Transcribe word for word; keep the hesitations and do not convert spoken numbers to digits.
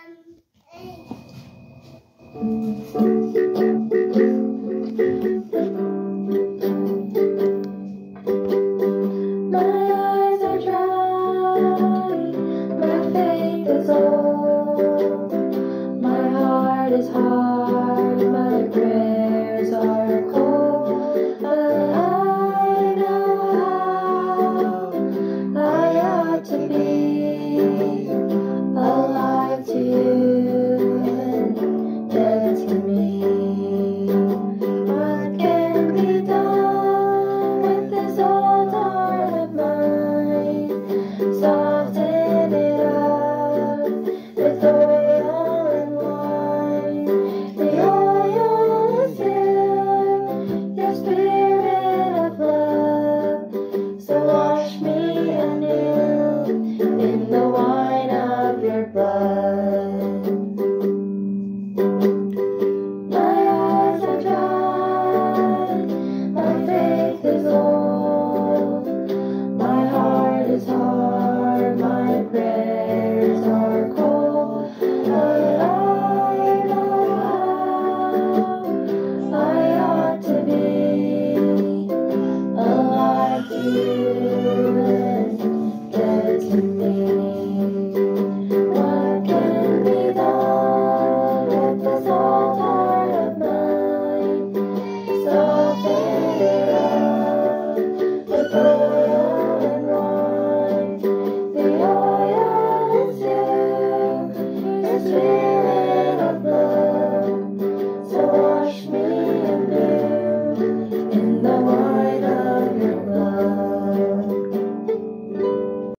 eyes are dry, my faith is old, my heart is hard, my prayers are cold, but I know how I ought to be, alive to you and dead to me. What can be done with this old heart of mine? Soften it up with oil and wine. The oil is you, your spirit of love. So wash me anew in the wine of your blood. My eyes are dry, my faith is old, my heart is hard.